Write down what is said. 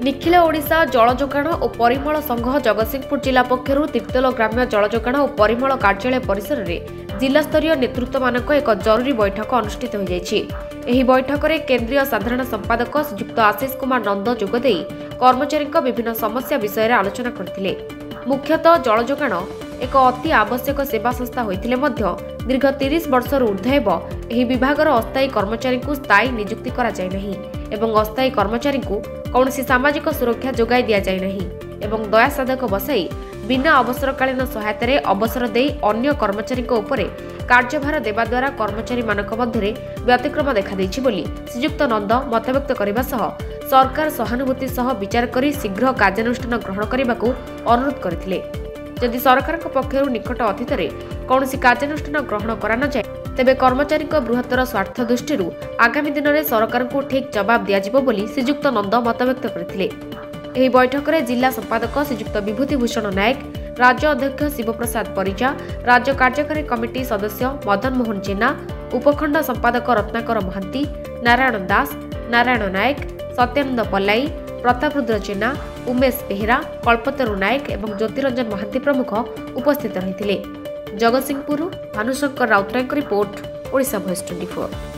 निखिल ओडिशा जल जोगाण और परिमल संघ जगतसिंहपुर जिला पक्षर तीर्तोल ग्राम्य जल जोगाण और परिमल कार्यालय परिसर में जिलास्तरीय नेतृत्व मानक एक जरूरी बैठक अनुष्ठित हो जाएगी। बैठक में केंद्रीय साधारण संपादक श्रीयुक्त आशीष कुमार नंद जोगदे कर्मचारी विभिन्न समस्या विषय में आलोचना करते। मुख्यतः जल जोगाण एक अति आवश्यक सेवा संस्था होइथिले मध्य दीर्घ 30 वर्षर ऊर्ध्व विभागर अस्थायी कर्मचारी को स्थायी नियुक्ति करा जाय नहीं एवं अस्थायी कर्मचारी को कौन सामाजिक सुरक्षा जोगाई दिया जाय नहीं एवं दया साधक बसाई बिना अवसरकालीन सहायतार अवसर दे अन्य कर्मचारी उपरे कार्यभार देवा द्वारा कर्मचारी मानक मध्य व्यतिक्रम देखा देछि बोली श्रीयुक्त नंद मतव्यक्त करने सह सरकार सहानुभूति सह विचार करी शीघ्र कार्यानुष्ठान ग्रहण करने को अनुरोध करथिले। जदि सरकार पक्षर निकट अतीत कौन कार्यानुष्ठान ग्रहण करा न जाए तेबे कर्मचारी बृहत्तर स्वार्थ दृष्टि आगामी दिन में सरकार को ठीक जवाब दिज्व बोली श्रीयुक्त नंद मतव्यक्त करथिले। एही बैठक में जिला संपादक श्रीयुक्त विभूतिभूषण नायक, राज्य अध्यक्ष शिवप्रसाद परिजा, राज्य कार्यकारी कमिटी सदस्य मदन मोहन जेना, उपखंड संपादक रत्नाकर महांती, नारायण दास, नारायण नायक, सत्यानंद पल्लाई, प्रतापरुद्र जेना, उमेश बेहेरा, कल्पतरु नायक एवं ज्योतिरंजन महांती प्रमुख उपस्थित रहिथिले। जगतसिंहपुर भानुशंकर राउतरायଙ୍କ रिपोर्ट, ओडिशा भॉइस 24।